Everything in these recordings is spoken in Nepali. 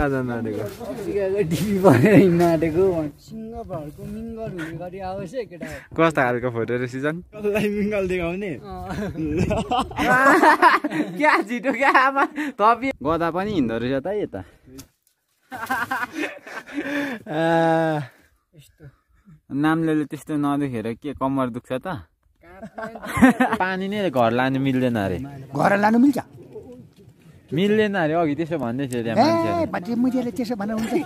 जान आँटेको टिभी भनेर हिँड्न आँटेको सिङ्गहरूको मिङ्गल हुने गरी आओस् है केटा कस्तो खालको फोटो रे सिजन कसलाई मिङ्गल देखाउने क्या छिटो क्या आमा थपी गदा पनि हिँड्दो रहेछ त यता नामले त्यस्तो नदेखेर के कम्मर दुख्छ त पानी नै घर लानु मिल्दैन अरे घर लानु मिल्छ मिल्दैन अरे अघि त्यसो भन्दै थियो त्यहाँ मान्छे मुजेले त्यसो भन्न हुन्छ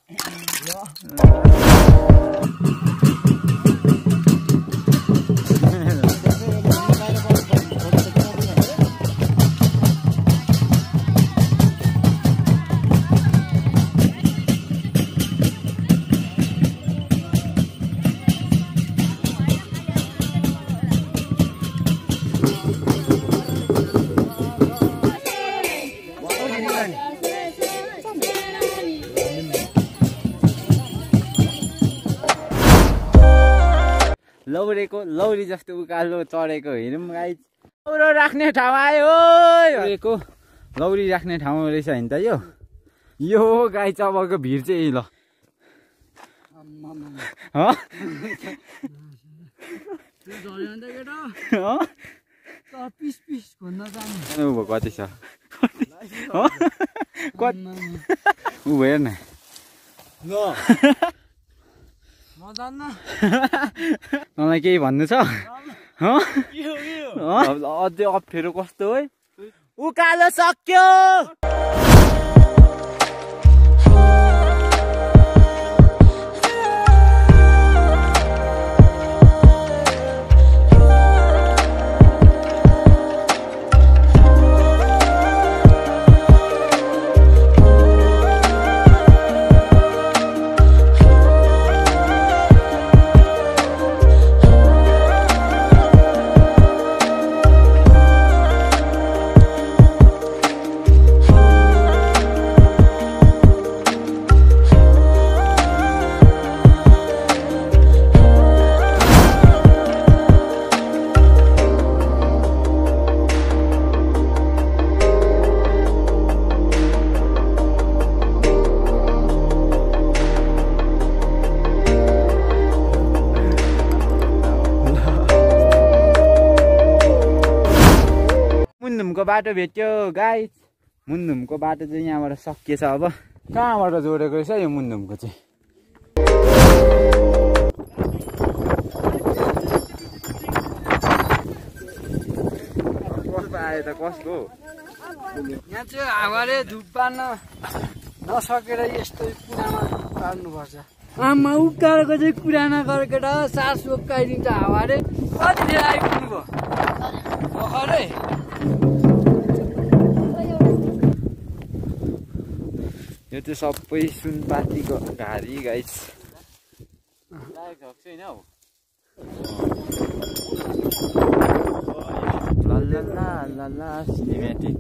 लौरेको लौरी जस्तो उकालो चढेको हेरौँ गाइस लौरो राख्ने ठाउँ आयो लौरेको लौरी राख्ने ठाउँ रहेछ नि त यो गाई चबाको भिड चाहिँ ल कति छ ऊ हेर न तँलाई केही भन्नु छ अझै अप्ठ्यारो कस्तो है उकालो सक्यो मुन्धुमको बाटो भेट्यो गाइस मुन्धुमको बाटो चाहिँ यहाँबाट सकिएछ अब कहाँबाट जोडेको रहेछ यो मुन्धुमको चाहिँ कस्तो आयो त कस्तो यहाँ चाहिँ हावाले धुप पार्न नसकेर यस्तो कुरामा पार्नुपर्छ आमा उकालोको चाहिँ कुरा नगर केटा सास उकाइदिन्छ हावाले कतिखेर आइपुग्नु भयो भर्खरै यो चाहिँ सबै सुनपातीको घारी गाइस छैन हौ ला सिनेमेटिक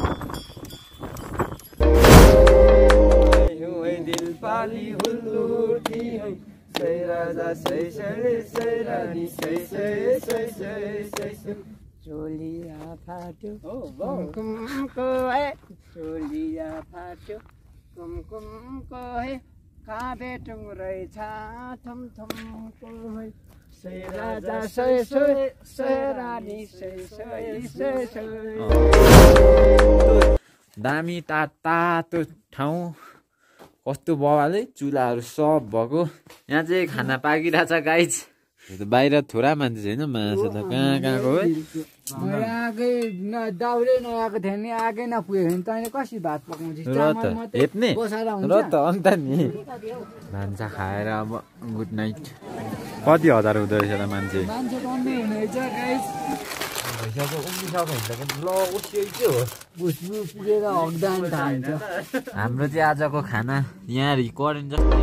दिल पाली हुल्लुठी सै राजा सै सै रानी सै चोलिया फाट्यो कुमकुमको है चोलिया फाट्यो कुमकुमको है कहाँ भेटौँ रहेछ थमथमको है सै राजा सै सै रानी सै दामी तातो ठाउँ कस्तो बवाले चुलाहरू सब भएको यहाँ चाहिँ खाना पाकिरहेछ गाइज बाहिर थोरा मान्छे छैन माछा त कहाँ कहाँको है आगै दाउरे नआएको थियो नि आगै नपुग्यो भने तैँले कसरी भात पकाउँछ हेप्ने र त अन्त नि भान्सा खाएर अब गुड नाइट कति हजार हुँदो रहेछ त मान्छे कम्ती हुने रहेछ गाइस पुगेर हक्दा हाम्रो चाहिँ आजको खाना यहाँ रिकर्ड जस्तै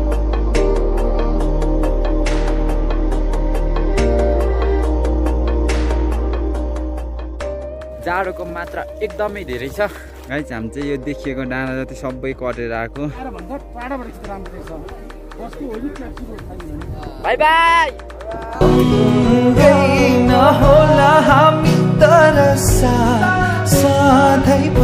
जाडोको मात्रा एकदमै धेरै छ गाइस हामी चाहिँ यो देखिएको डाँडा जति सबै कटेर आएको बाई बाई नहोला हामी तर सधैँ